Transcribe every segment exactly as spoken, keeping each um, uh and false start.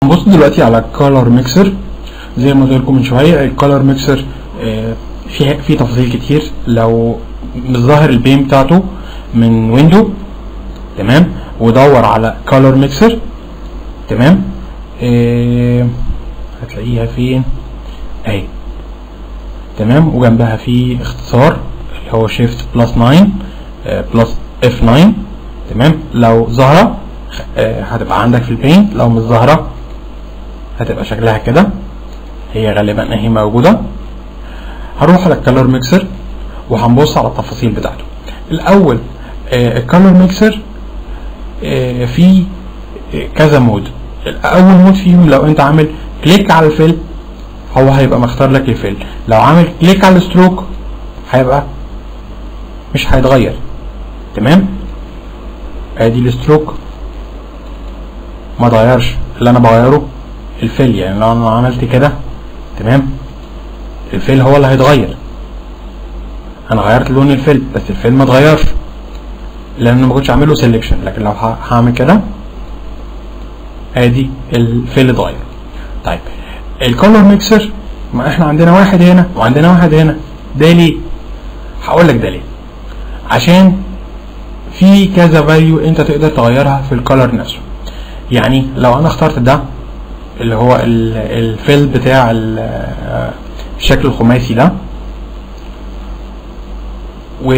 نبص دلوقتي على الكالر ميكسر. زي ما قلت لكم من شويه الكالر ميكسر في في تفاصيل كتير. لو مش ظاهر البين بتاعته من ويندو تمام ودور على كالر ميكسر تمام إيه هتلاقيها فين اهي تمام، وجنبها في اختصار اللي هو شيفت بلس تسعة بلس اف تسعة تمام. لو ظاهره اه هتبقى عندك في البين، لو مش ظاهره هتبقى شكلها كده، هي غالبا اهي موجوده. هروح على الكالر ميكسر وهنبص على التفاصيل بتاعته. الاول اه الكالر ميكسر اه في كذا مود. اول مود فيهم لو انت عامل كليك على الفيل هو هيبقى مختار لك الفيل، لو عامل كليك على الستروك هيبقى مش هيتغير تمام. ادي الستروك ما اتغيرش، اللي انا بغيره الفيل، يعني لو انا عملت كده تمام الفيل هو اللي هيتغير. انا غيرت لون الفيل بس الفيل ما اتغيرش لان ما كنتش عامل له سيلكشن، لكن لو هعمل كده ادي الفيل اتغير. طيب الكولر ميكسر ما احنا عندنا واحد هنا وعندنا واحد هنا، ده ليه؟ هقول لك ده ليه. عشان في كذا فاليو انت تقدر تغيرها في الكولر نفسه. يعني لو انا اخترت ده اللي هو الفيل بتاع الشكل الخماسي ده و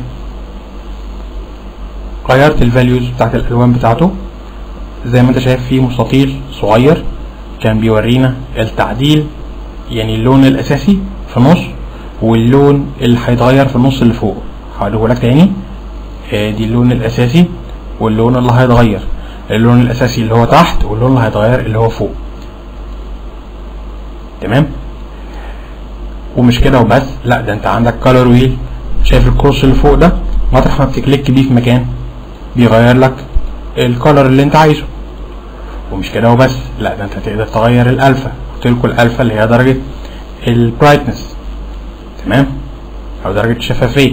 غيرت الفاليوز بتاعت الالوان بتاعته، زي ما انت شايف فيه مستطيل صغير كان بيورينا التعديل، يعني اللون الاساسي في النص واللون اللي هيتغير في النص اللي فوق. هقوله لك تاني، دي اللون الاساسي واللون اللي هيتغير. اللون الاساسي اللي هو تحت واللون اللي هيتغير اللي هو فوق تمام. ومش كده وبس، لا ده انت عندك كالر ويل. شايف الكروس اللي فوق ده مطرح ما بتكليك بيه في مكان بيغير لك الكالر اللي انت عايزه. ومش كده وبس، لا ده انت تقدر تغير الالفا. قلت لكم الالفا اللي هي درجه البرايتنس تمام او درجه الشفافيه،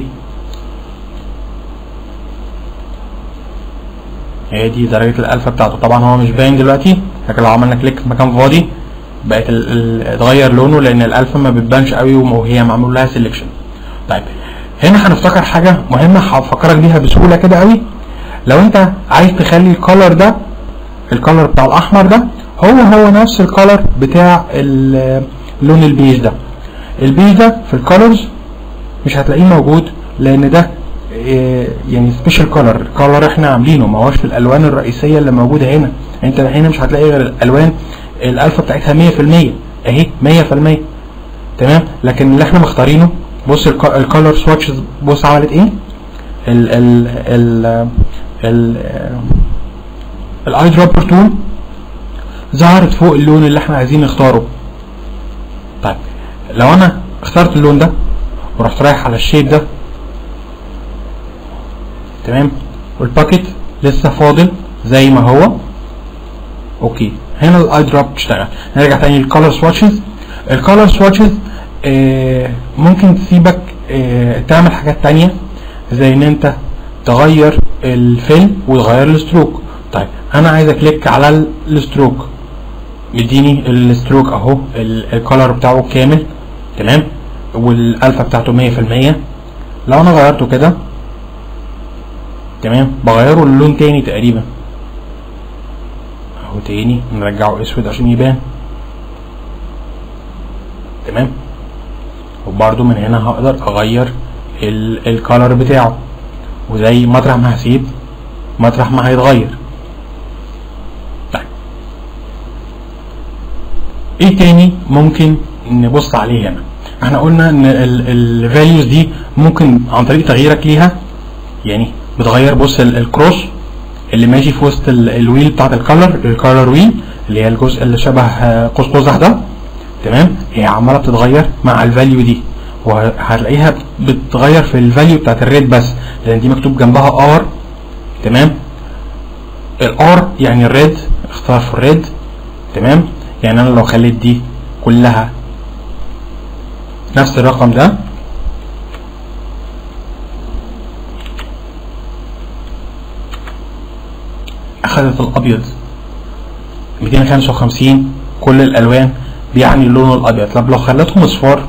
هي دي درجه الالفا بتاعته. طبعا هو مش باين دلوقتي، لكن لو عملنا كليك في مكان فاضي بقت اتغير لونه لان الالفا ما بتبانش قوي وهي معمول لها سيلكشن. طيب هنا هنفتكر حاجه مهمه هفكرك بيها بسهوله كده قوي. لو انت عايز تخلي الكولر ده الكولر بتاع الاحمر ده هو هو نفس الكولر بتاع اللون البيج ده، البيج ده في الكولرز مش هتلاقيه موجود لان ده يعني سبيشال كولر، الكولر احنا عاملينه ما هوش في الالوان الرئيسيه اللي موجوده هنا. انت هنا مش هتلاقي غير الالوان الالفا بتاعتها مية في المية اهي مية في المية تمام. لكن اللي احنا مختارينه بص الكولر سواتشز بص عملت ايه. ال ال ال ال الاي دروبر تول ظهرت فوق اللون اللي احنا عايزين نختاره. طيب لو انا اخترت اللون ده ورحت رايح على الشيب ده تمام والباكيت لسه فاضل زي ما هو اوكي، هنا الاي دروب تشتغل. نرجع تاني للكولر سواتشز. الكولر سواتشز آه ممكن تسيبك آه تعمل حاجات تانية زي ان انت تغير الفيل وتغير الستروك. طيب انا عايز اكليك على الستروك، يديني الستروك اهو الكولر بتاعه كامل تمام والالفا بتاعته مية في المية. لو انا غيرته كده تمام بغيره للون تاني تقريبا اهو تاني، نرجعه اسود عشان يبان تمام. وبرده من هنا هقدر اغير الكولر بتاعه، وزي مطرح ما هسيب مطرح ما هيتغير. طيب ايه تاني ممكن نبص عليه هنا؟ احنا قلنا ان الفاليوز دي ممكن عن طريق تغييرك ليها، يعني بتغير بص الكروس اللي ماشي في وسط الويل بتاعت الكولر، الكولر ويل اللي هي الجزء اللي شبه قوس قزح ده تمام، هي عماله بتتغير مع الفاليو دي، وهتلاقيها بتتغير في الفاليو بتاعت الريد بس لان دي مكتوب جنبها ار تمام. الار يعني الريد، اختار في الريد تمام. يعني انا لو خليت دي كلها نفس الرقم ده اخذت الابيض ميتين وخمسة وخمسين كل الالوان بيعني اللون الابيض. طب لو خليتهم اصفار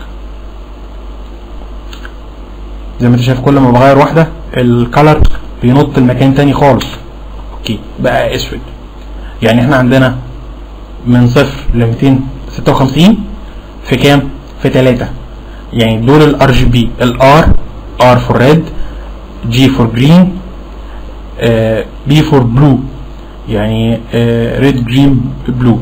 زي ما انت شايف، كل ما بغير واحده الكالر بينط المكان تاني خالص. اوكي بقى اسود. يعني احنا عندنا من صفر ل ميتين وستة وخمسين في كام؟ في تلاتة. يعني دول الار جي بي، الار ار فور ريد، جي فور جرين، بي فور بلو، يعني ريد جرين بلو.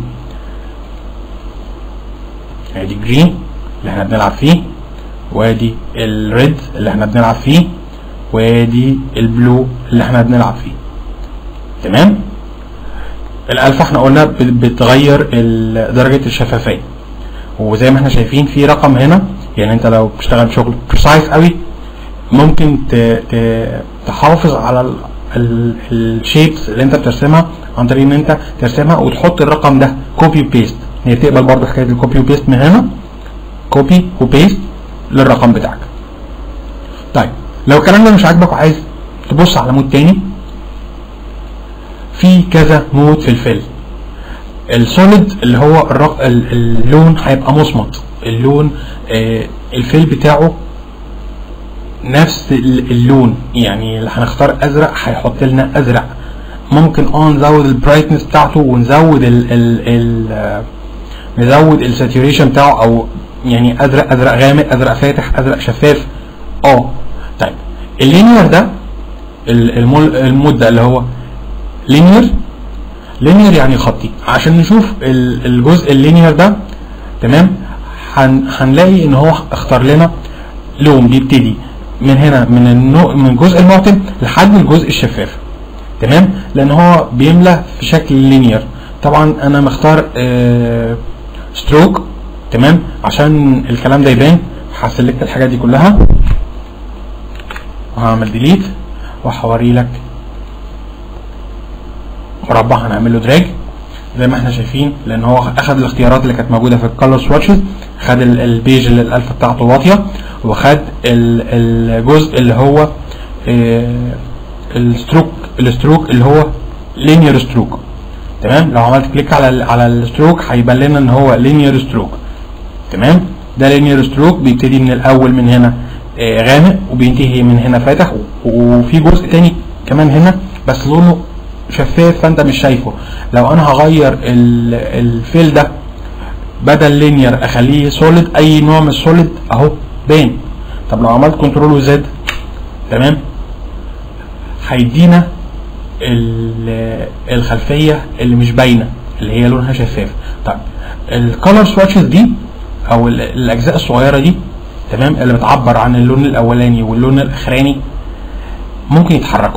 ادي جرين اللي احنا بنلعب فيه، وادي الريد اللي احنا بنلعب فيه، وادي البلو اللي احنا بنلعب فيه. تمام؟ الالفا احنا قلنا بتغير درجة الشفافية، وزي ما احنا شايفين في رقم هنا. يعني انت لو بتشتغل بشغل بريسايز قوي ممكن تحافظ على الشيبس اللي انت بترسمها عن طريق ان انت ترسمها وتحط الرقم ده كوبي وبيست. هي بتقبل برضه حكايه الكوبي وبيست من هنا، كوبي وبيست للرقم بتاعك. طيب لو الكلام ده مش عاجبك وعايز تبص على مود تاني، في كذا مود في الفيل. السوليد اللي هو الرق... اللون هيبقى مصمت، اللون آه الفيل بتاعه نفس اللون. يعني اللي هنختار ازرق هيحط لنا ازرق. ممكن اه نزود البرايتنس بتاعته ونزود ال ال ال نزود الساتوريشن بتاعه، او يعني ازرق ازرق غامق، ازرق فاتح، ازرق شفاف. اه طيب اللينير ده المود ده اللي هو لينير، لينير يعني خطي. عشان نشوف الجزء اللينير ده تمام هنلاقي ان هو اختار لنا لون بيبتدي من هنا من النوع من الجزء المعتم لحد الجزء الشفاف. تمام؟ لان هو بيملى في شكل لينير. طبعا انا مختار آه ستروك تمام عشان الكلام ده يبان. هسلكت الحاجات دي كلها وهعمل ديليت وهوري لك مربع هنعمل له دراج زي ما احنا شايفين، لان هو اخد الاختيارات اللي كانت موجوده في الكالر سواتشز. خد البيج اللي الالفا بتاعته واطيه، وخد الجزء اللي هو اه الستروك الستروك اللي هو لينير ستروك. تمام؟ لو عملت كليك على على الستروك هيبان لنا ان هو لينير ستروك. تمام؟ ده لينير ستروك بيبتدي من الاول من هنا اه غامق وبينتهي من هنا فاتح، وفي جزء تاني كمان هنا بس لونه شفاف فانت مش شايفه. لو انا هغير الفيل ده بدل لينير اخليه سوليد، اي نوع من السوليد اهو باين. طب لو عملت كنترول وزد تمام هيدينا الخلفيه اللي مش باينه اللي هي لونها شفاف. طب الكالر سواتشز دي او الاجزاء الصغيره دي تمام اللي بتعبر عن اللون الاولاني واللون الاخراني ممكن يتحركوا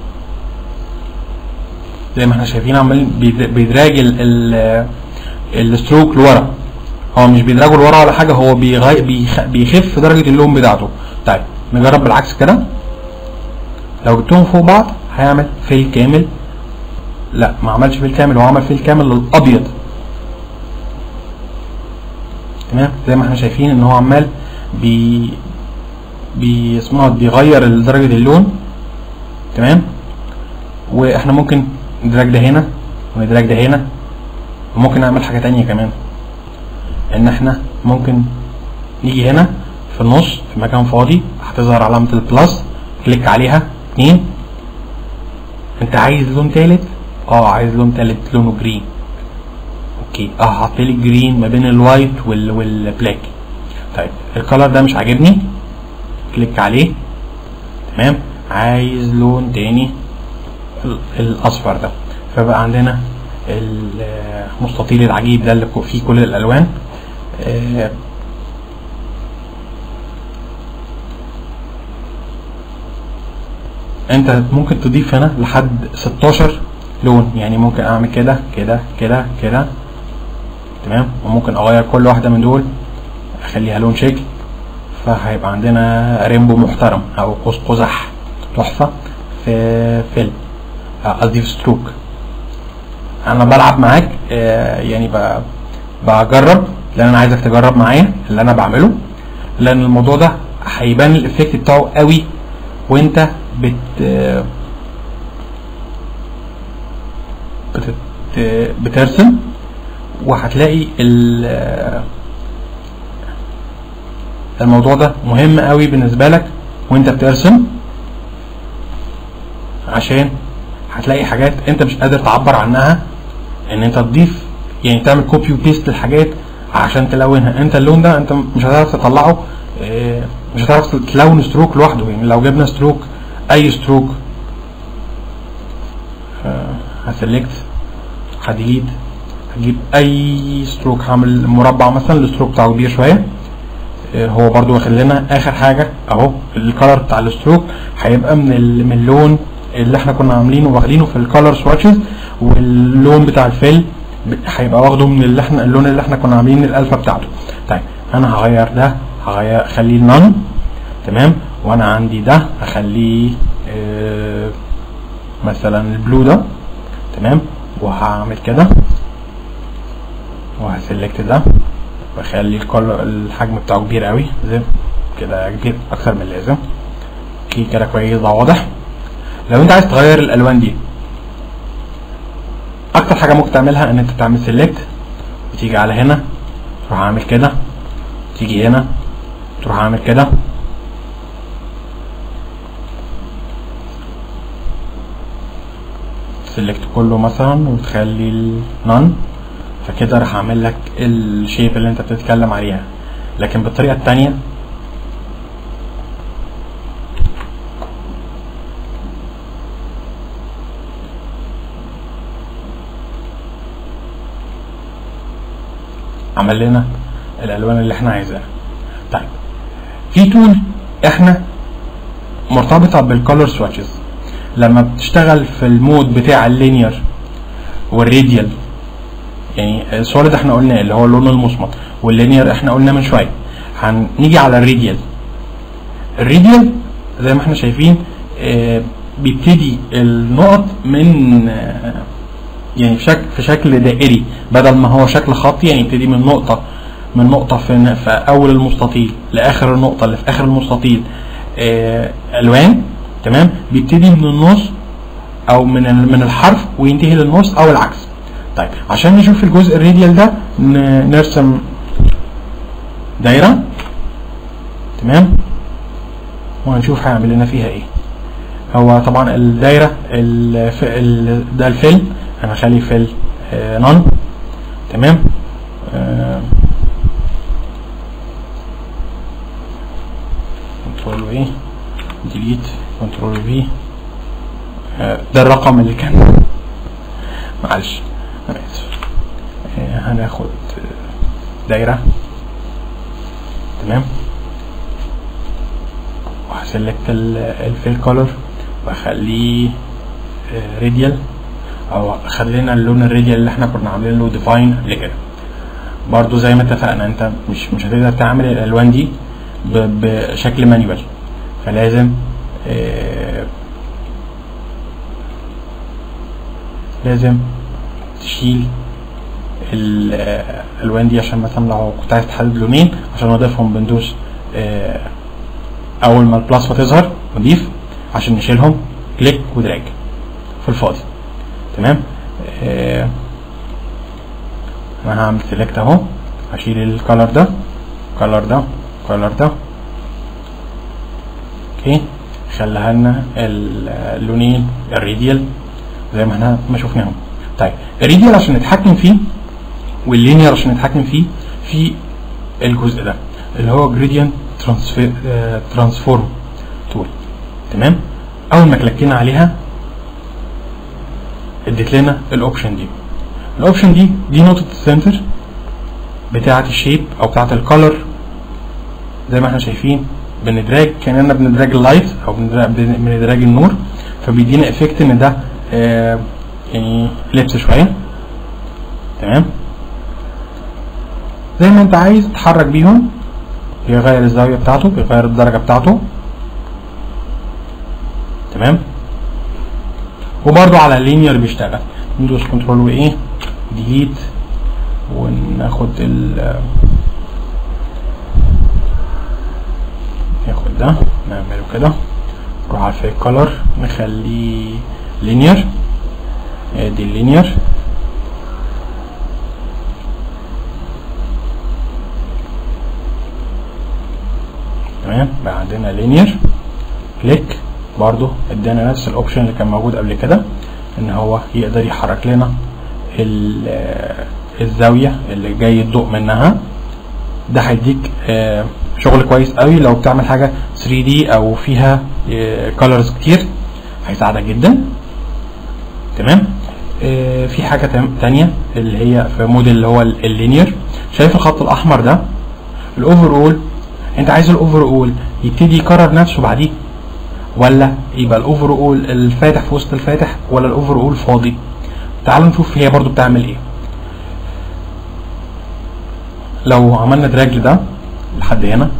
زي ما احنا شايفين. عمال بيدراج الستروك لورا، هو مش بيدراجه لورا ولا حاجه، هو بيخف درجه اللون بتاعته. طيب نجرب بالعكس كده. لو جبتهم فوق بعض هيعمل فيل كامل. لا ما عملش فيل كامل، هو عمل فيل كامل للابيض. تمام؟ زي ما احنا شايفين ان هو عمال بي بي اسمه بيغير درجه اللون. تمام؟ واحنا ممكن ندراج ده هنا وندراج ده هنا، وممكن نعمل حاجه تانية كمان، ان احنا ممكن نيجي هنا في النص في مكان فاضي هتظهر علامه البلس، كليك عليها اتنين. انت عايز لون تالت؟ اه عايز لون تالت لونه جرين. اوكي اه حط لي جرين ما بين الوايت وال والبلاك. طيب الكلر ده مش عاجبني، كليك عليه. تمام؟ عايز لون تاني الاصفر ده، فبقى عندنا المستطيل العجيب ده اللي فيه كل الالوان. آه انت ممكن تضيف هنا لحد ستاشر لون، يعني ممكن اعمل كده كده كده كده. تمام؟ وممكن اغير كل واحده من دول اخليها لون شكل، فهيبقى عندنا ريمبو محترم او قوس قزح تحفه في فيلم قصدي في ستروك. انا بلعب معاك آه يعني بجرب، لان انا عايزك تجرب معايا اللي انا بعمله، لان الموضوع ده هيبان الافكت بتاعه قوي وانت بت بترسم وهتلاقي الموضوع ده مهم قوي بالنسبه لك وانت بترسم، عشان هتلاقي حاجات انت مش قادر تعبر عنها، ان انت تضيف يعني تعمل كوبي وبيست للحاجات عشان تلونها. انت اللون ده انت مش هتعرف تطلعه، مش هتعرف تلون ستروك لوحده. يعني لو جبنا ستروك اي ستروك هسلكت هديليت هجيب اي ستروك، هعمل مربع مثلا الستروك بتاعه كبير شويه، هو برضو واخد لنا اخر حاجه اهو الكالر بتاع الستروك هيبقى من من اللون اللي احنا كنا عاملينه واخدينه في الكالر سواتشز، واللون بتاع الفيل هيبقى واخده من اللي احنا اللون اللي احنا كنا عاملين الالفا بتاعته. طيب انا هغير ده، هغير اخليه نون تمام، وانا عندي ده هخليه اه مثلا البلو ده تمام، وهعمل كده وهسلكت ده واخلي الحجم بتاعه كبير قوي زي كده، كبير اكتر من اللازم. اوكي كده كويس ده واضح. لو انت عايز تغير الالوان دي اكتر حاجه ممكن تعملها ان انت تعمل سيلكت وتيجي على هنا تروح عامل كده، تيجي هنا تروح عامل كده، سيلكت كله مثلا وتخلي النون، فكده راح اعمل لك الشيب اللي انت بتتكلم عليها. لكن بالطريقه الثانيه عمل لنا الالوان اللي احنا عايزاها. طيب في تول احنا مرتبطه بالكالر سواتشز، لما بتشتغل في المود بتاع اللينير والراديال، يعني السوليد احنا قلنا اللي هو اللون المصمت، واللينير احنا قلنا من شويه. هنيجي على الراديال. الراديال زي ما احنا شايفين اه بيبتدي النقط من اه يعني في شكل في شكل دائري بدل ما هو شكل خطي، يعني يبتدي من نقطه من نقطه في, في اول المستطيل لاخر النقطه اللي في اخر المستطيل اه الوان تمام، بيبتدي من النص او من من الحرف وينتهي للنص او العكس. طيب عشان نشوف الجزء الراديال ده نرسم دايره تمام وهنشوف هيعمل لنا فيها ايه. هو طبعا الدايره ال ده الفيل، انا هخليه فيل آه نون تمام. آه كنترول و ديليت كنترول في، آه ده الرقم اللي كان معلش انا اسف. آه هناخد دايره تمام وهسلكت الفيل كولر واخليه آه راديال، او خلينا اللون الراديال اللي احنا كنا عاملين له ديفاين قبل كده. برضو زي ما اتفقنا انت مش مش هتقدر تعمل الالوان دي بشكل مانيوال، فلازم آه لازم تشيل الالوان دي، عشان مثلا لو كنت عايز تحدد لونين عشان نضيفهم بندوس آه اول ما البلاس تظهر نضيف عشان نشيلهم كليك ودراج في الفاضي تمام. آه انا هعمل سيلكت اهو، هشيل الكالر ده الكالر ده الكالر ده اوكي، خليها لنا اللونين الراديال زي ما احنا ما شفناهم. طيب الراديال عشان نتحكم فيه واللينير عشان نتحكم فيه في الجزء ده اللي هو جريدينت ترانسفورم تول تمام. اول ما كليكينا عليها اديت لنا الاوبشن دي. الاوبشن دي دي نقطه السنتر بتاعه الشيب او بتاعه الكالر، زي ما احنا شايفين بندراج كاننا بندراج اللايت او بندراج النور، فبيدينا افكت ان ده آه يعني لبس شويه تمام. زي ما انت عايز تحرك بيهم، بيغير الزاويه بتاعته، بيغير الدرجه بتاعته تمام. وبرده على اللينير بيشتغل، ندوس كنترول وايه ديليت وناخد ال ناخد ده نعمله كده، نروح على الفيك كولر نخليه لينير، ادي اللينير تمام. بقى عندنا لينير كليك، برضو ادانا نفس الاوبشن اللي كان موجود قبل كده، ان هو يقدر يحرك لنا الزاويه اللي جاي الضوء منها. ده هيديك شغل كويس قوي لو بتعمل حاجه ثري دي او فيها كولرز كتير، هيساعدك جدا. تمام. في حاجه تانية اللي هي في موديل اللي هو اللينير. شايف الخط الاحمر ده؟ الاوفر اول، انت عايز الاوفر اول يبتدي يكرر نفسه بعديه، ولا يبقى الاوفر اول الفاتح في وسط الفاتح، ولا الاوفر اول فاضي؟ تعالوا نشوف هي برضو بتعمل ايه. لو عملنا دراج لده لحد هنا،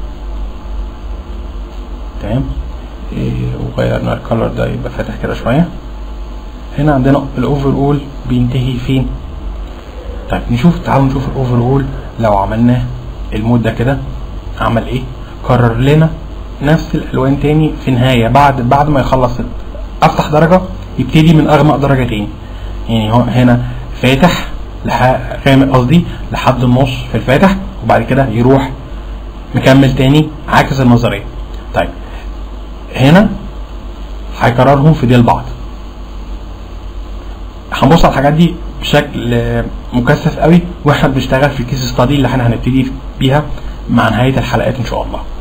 تمام، إيه وغيرنا الكالر ده يبقى فاتح كده شويه، هنا عندنا الاوفر اول بينتهي فين؟ طيب نشوف، تعالوا نشوف الاوفر اول لو عملناه المود ده كده عمل ايه. كرر لنا نفس الالوان تاني في نهايه، بعد بعد ما يخلص افتح درجه يبتدي من اغمق درجه تاني. يعني هو هنا فاتح غامق قصدي لحد النص في الفاتح، وبعد كده يروح مكمل تاني عكس النظريه. طيب هنا هيكررهم في ديل بعض. هنبص على الحاجات دي بشكل مكثف قوي واحنا بنشتغل في الكيس ستادي اللي احنا هنبتدي بيها مع نهايه الحلقات ان شاء الله.